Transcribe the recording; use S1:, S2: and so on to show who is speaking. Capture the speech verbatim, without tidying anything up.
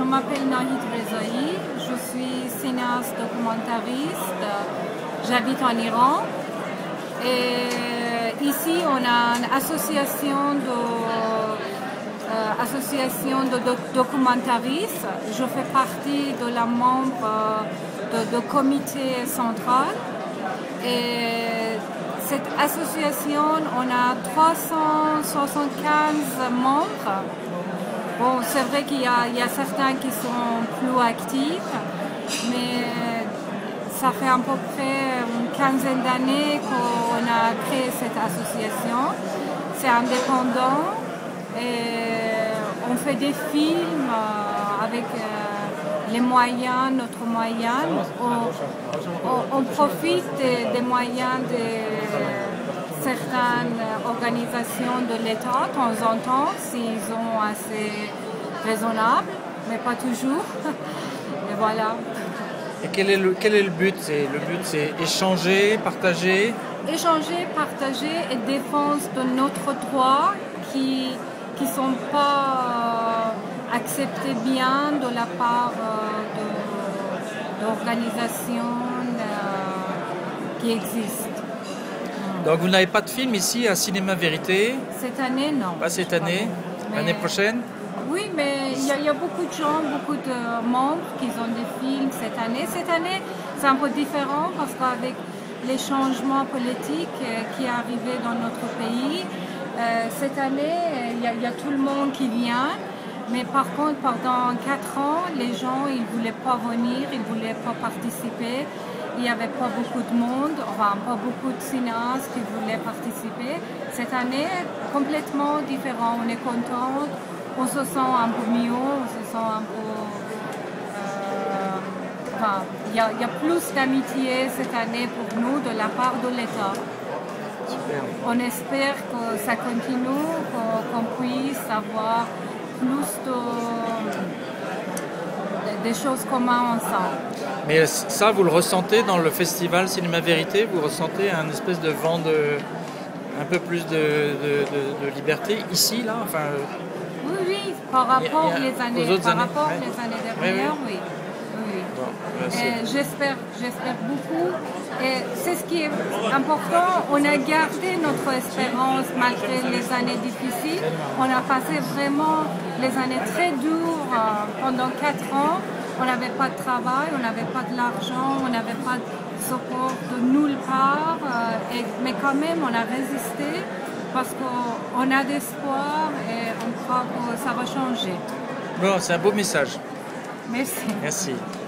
S1: je m'appelle Nahid Rezaï, je suis cinéaste documentariste, j'habite en Iran et ici on a une association de, euh, association de doc documentaristes. Je fais partie de la membre de, de comité central et cette association, on a trois cent soixante-quinze membres. Bon, c'est vrai qu'il y, y a certains qui sont plus actifs, mais ça fait à peu près une quinzaine d'années qu'on a créé cette association. C'est indépendant et on fait des films avec les moyens, notre moyen. On, on, on profite des, des moyens de certaines organisations de l'État, de temps en temps, s'ils sont assez raisonnables, mais pas toujours. Et voilà.
S2: Et quel est le, quel est le but? Le but, c'est échanger, partager?
S1: Échanger, partager et défense de notre droit qui ne sont pas euh, acceptés bien de la part euh, d'organisations euh, qui existent.
S2: Donc vous n'avez pas de film ici à Cinéma Vérité?
S1: Cette année, non.
S2: Pas cette année? L'année prochaine?
S1: Oui, mais il y, y a beaucoup de gens, beaucoup de membres qui ont des films cette année. Cette année, c'est un peu différent parce qu'avec les changements politiques qui sont arrivés dans notre pays, euh, cette année, il y, y a tout le monde qui vient. Mais par contre, pendant quatre ans, les gens, ils ne voulaient pas venir, ils ne voulaient pas participer. Il n'y avait pas beaucoup de monde, enfin pas beaucoup de cinéastes qui voulaient participer. Cette année, complètement différent. On est content, on se sent un peu mieux, on se sent un peu... Euh, enfin, il y, a, il y a plus d'amitié cette année pour nous de la part de l'État. On espère que ça continue, qu'on puisse avoir plus de... des choses communes ensemble.
S2: Mais ça, vous le ressentez dans le festival Cinéma Vérité? Vous ressentez un espèce de vent de... un peu plus de, de, de, de liberté ici, là? Enfin,
S1: oui, oui, par rapport,
S2: il y a,
S1: les, années,
S2: aux autres
S1: par
S2: années,
S1: rapport
S2: ouais.
S1: les années dernières, oui. oui. oui.
S2: Bon,
S1: j'espère, j'espère beaucoup. Et c'est ce qui est important. On a gardé notre espérance malgré les années difficiles. On a passé vraiment les années très dures euh, pendant quatre ans. On n'avait pas de travail, on n'avait pas de l'argent, on n'avait pas de support de nulle part. Euh, et, mais quand même, on a résisté parce qu'on a d'espoir et on croit que ça va changer.
S2: Bon, c'est un beau message.
S1: Merci.
S2: Merci.